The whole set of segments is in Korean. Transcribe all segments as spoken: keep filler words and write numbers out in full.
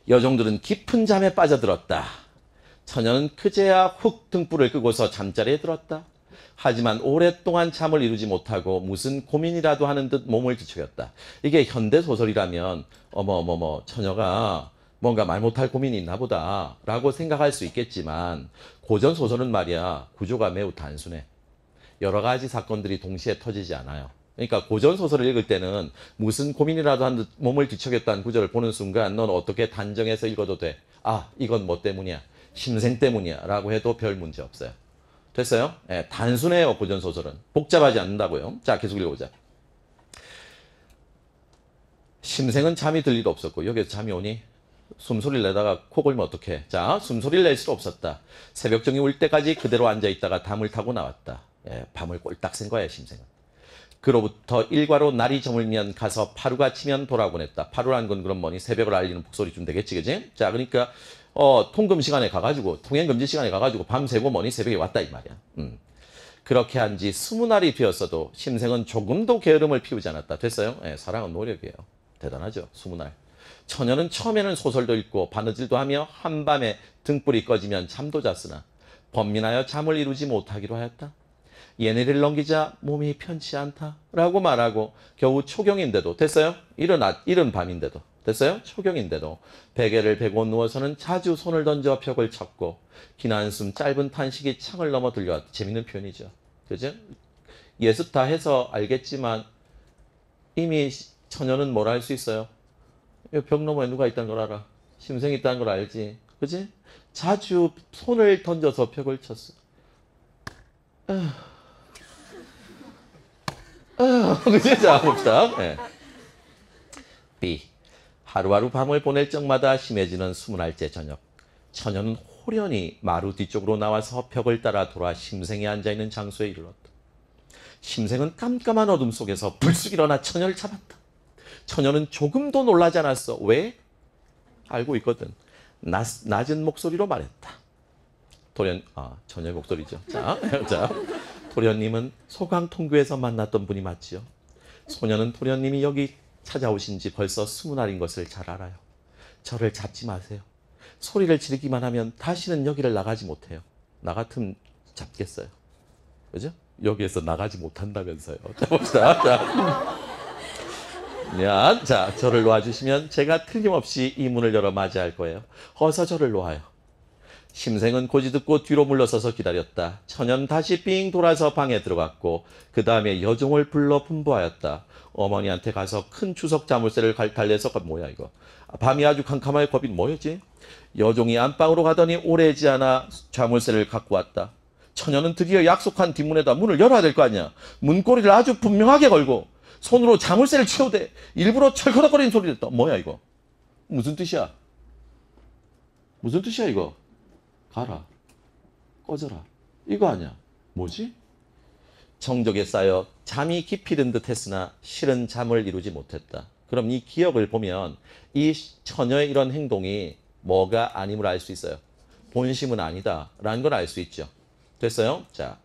여종들은 깊은 잠에 빠져들었다. 처녀는 그제야 훅 등불을 끄고서 잠자리에 들었다. 하지만 오랫동안 잠을 이루지 못하고 무슨 고민이라도 하는 듯 몸을 뒤척였다. 이게 현대소설이라면 어머어머머 처녀가 뭔가 말 못할 고민이 있나 보다 라고 생각할 수 있겠지만 고전소설은 말이야 구조가 매우 단순해. 여러 가지 사건들이 동시에 터지지 않아요. 그러니까 고전소설을 읽을 때는 무슨 고민이라도 한 듯 몸을 뒤척였다는 구절을 보는 순간 넌 어떻게 단정해서 읽어도 돼. 아 이건 뭐 때문이야. 심생 때문이야 라고 해도 별 문제 없어요. 됐어요? 예, 단순해요. 고전소설은. 복잡하지 않는다고요. 자 계속 읽어보자. 심생은 잠이 들 일 없었고 여기서 잠이 오니? 숨소리를 내다가 코 골면 어떡해. 자 숨소리를 낼 수 없었다. 새벽정이 올 때까지 그대로 앉아있다가 담을 타고 나왔다. 예, 밤을 꼴딱 센 거야 심생은. 그로부터 일과로 날이 저물면 가서 파루가 치면 돌아오곤 했다. 파루라는 건 그럼 뭐니? 새벽을 알리는 북소리 좀 되겠지 그지? 자 그러니까 어, 통금 시간에 가가지고 통행금지 시간에 가가지고 밤새고 뭐니 새벽에 왔다 이 말이야. 음. 그렇게 한 지 스무 날이 되었어도 심생은 조금도 게으름을 피우지 않았다. 됐어요? 예, 사랑은 노력이에요. 대단하죠. 스무 날. 처녀는 처음에는 소설도 읽고 바느질도 하며 한밤에 등불이 꺼지면 잠도 잤으나 번민하여 잠을 이루지 못하기로 하였다. 예내를 넘기자 몸이 편치 않다 라고 말하고 겨우 초경인데도 됐어요? 이른, 아, 이른 밤인데도 됐어요? 초경인데도 베개를 베고 누워서는 자주 손을 던져 벽을 쳤고 긴 한숨 짧은 탄식이 창을 넘어 들려왔다. 재밌는 표현이죠. 그죠? 예습 다 해서 알겠지만 이미 처녀는 뭘 알 수 있어요? 벽 너머에 누가 있다는 걸 알아. 심생이 있다는 걸 알지. 그지? 자주 손을 던져서 벽을 쳤어. 아, 아, 그지? 자, 봅시다. 네. B. 하루하루 밤을 보낼 적마다 심해지는 스무 날째 저녁. 처녀는 호련히 마루 뒤쪽으로 나와서 벽을 따라 돌아 심생이 앉아있는 장소에 이르렀다. 심생은 깜깜한 어둠 속에서 불쑥 일어나 처녀를 잡았다. 처녀는 조금도 놀라지 않았어. 왜? 알고 있거든. 낮, 낮은 목소리로 말했다. 도련, 아, 처녀의 목소리죠. 자, 자. 도련님은 소강통교에서 만났던 분이 맞지요. 소녀는 도련님이 여기 찾아오신 지 벌써 스무 날인 것을 잘 알아요. 저를 잡지 마세요. 소리를 지르기만 하면 다시는 여기를 나가지 못해요. 나 같으면 잡겠어요. 그죠? 여기에서 나가지 못한다면서요. 자, 봅시다. 자. 야, 자, 저를 놓아주시면 제가 틀림없이 이 문을 열어 맞이할 거예요. 어서 저를 놓아요. 심생은 고지 듣고 뒤로 물러서서 기다렸다. 처녀는 다시 삥 돌아서 방에 들어갔고 그 다음에 여종을 불러 분부하였다. 어머니한테 가서 큰 추석 자물쇠를 달래서 뭐야 이거. 밤이 아주 캄캄하게 겁이 뭐였지? 여종이 안방으로 가더니 오래지 않아 자물쇠를 갖고 왔다. 처녀는 드디어 약속한 뒷문에다 문을 열어야 될 거 아니야. 문고리를 아주 분명하게 걸고 손으로 자물쇠를 치우대 일부러 철커덕거리는 소리를 했다. 뭐야 이거? 무슨 뜻이야? 무슨 뜻이야 이거? 가라. 꺼져라. 이거 아니야. 뭐지? 정적에 쌓여 잠이 깊이 든 듯 했으나 실은 잠을 이루지 못했다. 그럼 이 기억을 보면 이 처녀의 이런 행동이 뭐가 아님을 알 수 있어요. 본심은 아니다 라는 걸 알 수 있죠. 됐어요? 자,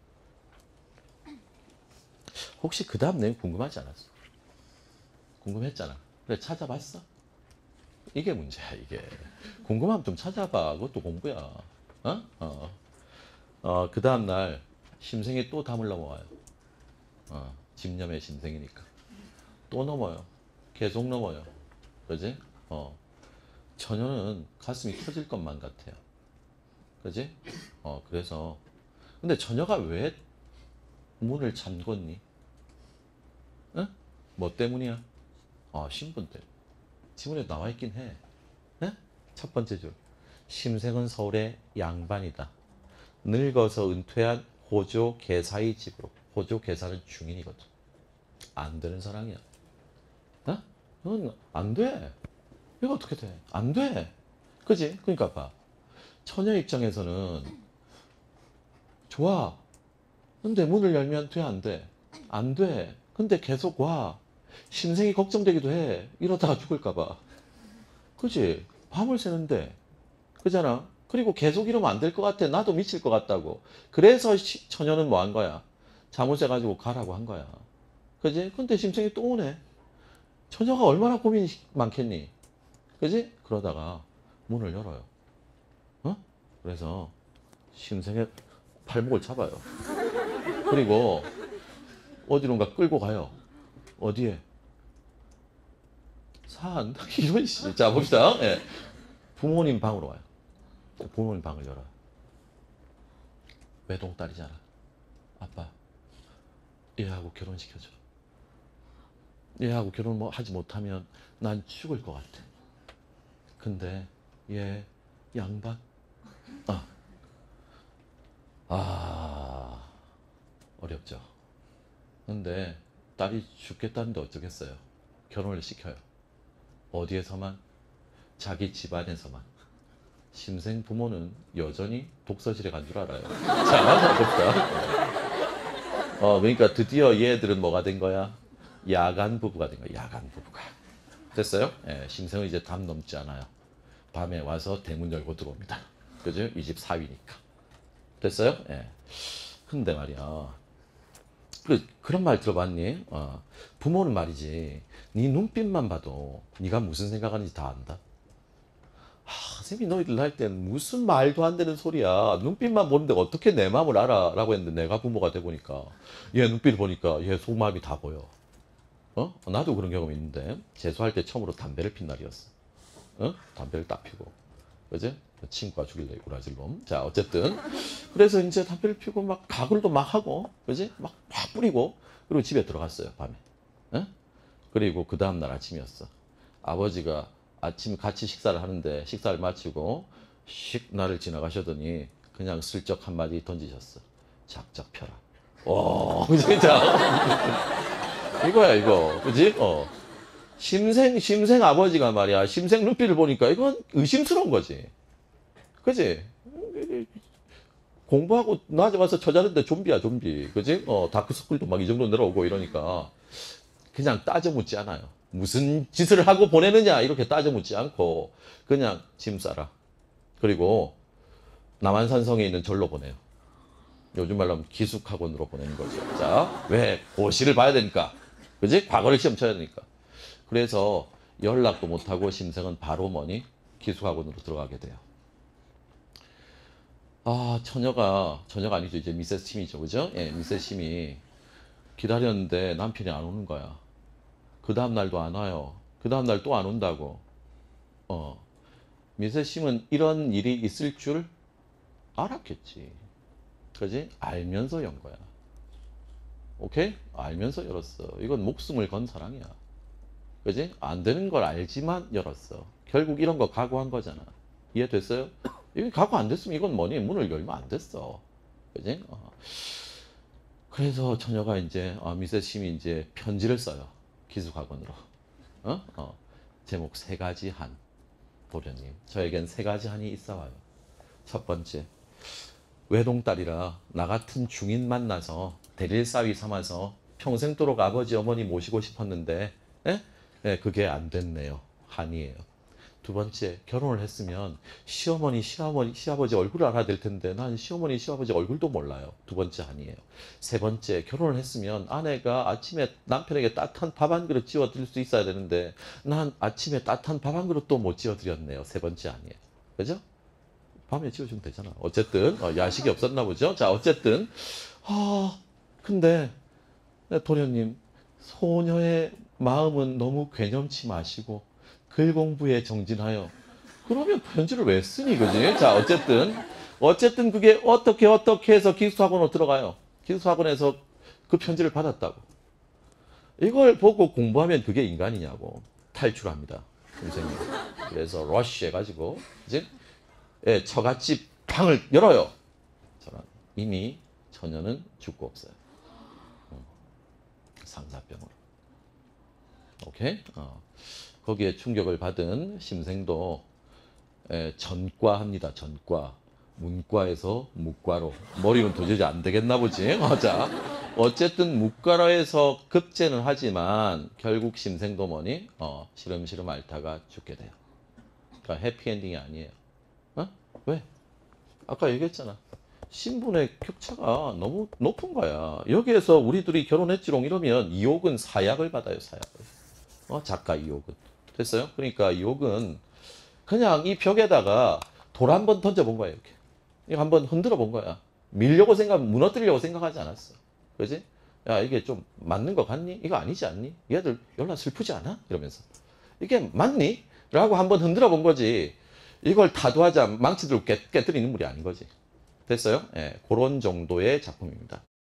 혹시 그 다음 내용 궁금하지 않았어? 궁금했잖아. 그래 찾아봤어? 이게 문제야 이게. 궁금하면 좀 찾아봐. 그것도 공부야. 어? 어. 어, 그 다음날 심생이 또 담을 넘어와요. 어, 집념의 심생이니까. 또 넘어요. 계속 넘어요. 그지? 어. 처녀는 가슴이 터질 것만 같아요. 그지? 어, 그래서. 근데 처녀가 왜 문을 잠궜니? 응? 뭐 때문이야? 아, 신분 때문에. 지문에 나와 있긴 해. 네? 첫 번째 줄. 심생은 서울의 양반이다. 늙어서 은퇴한 호조 계사의 집으로. 호조 계사는 중인이거든. 안 되는 사랑이야. 어? 넌 안 돼. 이거 어떻게 돼? 안 돼. 그지? 그러니까 봐. 처녀 입장에서는 좋아. 근데 문을 열면 돼, 안 돼? 안 돼. 근데 계속 와. 심생이 걱정되기도 해. 이러다가 죽을까봐. 그지? 밤을 새는데. 그잖아. 그리고 계속 이러면 안 될 것 같아. 나도 미칠 것 같다고. 그래서 시, 처녀는 뭐 한 거야? 자물쇠 가지고 가라고 한 거야. 그지? 근데 심생이 또 오네. 처녀가 얼마나 고민이 많겠니? 그지? 그러다가 문을 열어요. 어? 그래서 심생의 팔목을 잡아요. 그리고 어디론가 끌고 가요. 어디에? 산. 이런 씨. 자, 봅시다. 예. 부모님 방으로 와요. 부모님 방을 열어요. 외동딸이잖아. 아빠, 얘하고 결혼시켜줘. 얘하고 결혼 뭐 하지 못하면 난 죽을 것 같아. 근데 얘 양반? 아, 아 어렵죠. 근데 딸이 죽겠다는데 어쩌겠어요. 결혼을 시켜요. 어디에서만? 자기 집안에서만. 심생 부모는 여전히 독서실에 간 줄 알아요. 자, 봅시다. 어, 그러니까 드디어 얘들은 뭐가 된 거야? 야간 부부가 된 거야. 야간 부부가. 됐어요? 예, 심생은 이제 담 넘지 않아요. 밤에 와서 대문 열고 들어옵니다. 그죠? 이 집 사위니까. 됐어요? 예. 근데 말이야. 그, 그런 말 들어봤니? 어, 부모는 말이지. 네 눈빛만 봐도 네가 무슨 생각하는지 다 안다. 아, 선생님이 너희들 할 때는 무슨 말도 안 되는 소리야. 눈빛만 보는데 어떻게 내 마음을 알아? 라고 했는데 내가 부모가 돼 보니까 얘 눈빛을 보니까 얘 속마음이 다 보여. 어? 나도 그런 경험이 있는데 재수할 때 처음으로 담배를 핀 날이었어. 어? 담배를 딱 피고. 그지? 친구가 죽일래 우라질 놈. 자, 어쨌든 그래서 이제 담배를 피고 막 가글도 막 하고, 그지? 막 팍 뿌리고 그리고 집에 들어갔어요 밤에. 어? 그리고 그 다음 날 아침이었어. 아버지가 아침 같이 식사를 하는데 식사를 마치고 씩 나를 지나가셨더니 그냥 슬쩍 한마디 던지셨어. 작작 펴라. 와, 진짜 이거야 이거, 그지? 어. 심생 심생 아버지가 말이야. 심생 눈빛을 보니까 이건 의심스러운 거지, 그지? 공부하고 낮에 와서 처자는데 좀비야 좀비, 그지? 어, 다크서클도 막 이 정도 내려오고 이러니까 그냥 따져 묻지 않아요. 무슨 짓을 하고 보내느냐 이렇게 따져 묻지 않고 그냥 짐 싸라. 그리고 남한산성에 있는 절로 보내요. 요즘 말로 하면 기숙학원으로 보내는 거죠. 자, 왜? 고시를 봐야 되니까. 그지? 과거를 시험 쳐야 되니까. 그래서 연락도 못하고 심생은 바로 뭐니? 기숙학원으로 들어가게 돼요. 아, 처녀가, 처녀가 아니죠. 이제 미세스 심이죠. 그죠? 예, 미세스 심이 기다렸는데 남편이 안 오는 거야. 그 다음 날도 안 와요. 그 다음 날 또 안 온다고. 어. 미세스 심은 이런 일이 있을 줄 알았겠지. 그지? 알면서 연 거야. 오케이? 알면서 열었어. 이건 목숨을 건 사랑이야. 그지? 안 되는 걸 알지만 열었어. 결국 이런 거 각오한 거잖아. 이해됐어요? 이게 각오 안 됐으면 이건 뭐니? 문을 열면 안 됐어. 그지? 어. 그래서 처녀가 이제, 어, 미세스 심이 이제 편지를 써요. 기숙학원으로. 어? 어. 제목 세 가지 한. 도련님, 저에겐 세 가지 한이 있어 와요. 첫 번째, 외동딸이라 나 같은 중인 만나서 대릴사위 삼아서 평생도록 아버지 어머니 모시고 싶었는데, 예? 예, 그게 안 됐네요. 한이에요. 두 번째, 결혼을 했으면 시어머니, 시아버지, 시아버지 얼굴을 알아야 될 텐데 난 시어머니, 시아버지 얼굴도 몰라요. 두 번째 한이에요. 세 번째, 결혼을 했으면 아내가 아침에 남편에게 따뜻한 밥 한 그릇 지어드릴 수 있어야 되는데 난 아침에 따뜻한 밥 한 그릇도 못 지어드렸네요. 세 번째 한이에요. 그죠? 밤에 지어주면 되잖아. 어쨌든 어, 야식이 없었나 보죠. 자, 어쨌든 아 근데 도련님, 소녀의 마음은 너무 괴념치 마시고 글 공부에 정진하여. 그러면 편지를 왜 쓰니, 그지? 자, 어쨌든 어쨌든 그게 어떻게 어떻게 해서 기숙학원으로 들어가요. 기숙학원에서 그 편지를 받았다고. 이걸 보고 공부하면 그게 인간이냐고 탈출합니다, 선생님. 그래서 러쉬 해가지고 이제 예, 처갓집 방을 열어요. 저는 이미 처녀는 죽고 없어요. 상사병으로. 오케이? 어. 거기에 충격을 받은 심생도 에, 전과합니다. 전과. 문과에서 무과로. 머리는 도저히 안 되겠나 보지. 어, 자, 어쨌든 무과로에서 급제는 하지만 결국 심생도 뭐니? 어, 시름시름 앓다가 죽게 돼요. 그러니까 해피엔딩이 아니에요. 어? 왜? 아까 얘기했잖아. 신분의 격차가 너무 높은 거야. 여기에서 우리 둘이 결혼했지롱 이러면 이옥은 사약을 받아요. 사약을. 어, 작가 이옥은. 됐어요? 그러니까 이옥은 그냥 이 벽에다가 돌 한 번 던져본 거야, 이렇게. 이거 한번 흔들어 본 거야. 밀려고 생각, 무너뜨리려고 생각하지 않았어. 그지? 야, 이게 좀 맞는 거 같니? 이거 아니지 않니? 얘들 연락 슬프지 않아? 이러면서. 이게 맞니? 라고 한번 흔들어 본 거지. 이걸 타도하자 망치들로 깨, 깨뜨리는 물이 아닌 거지. 됐어요? 예, 그런 정도의 작품입니다.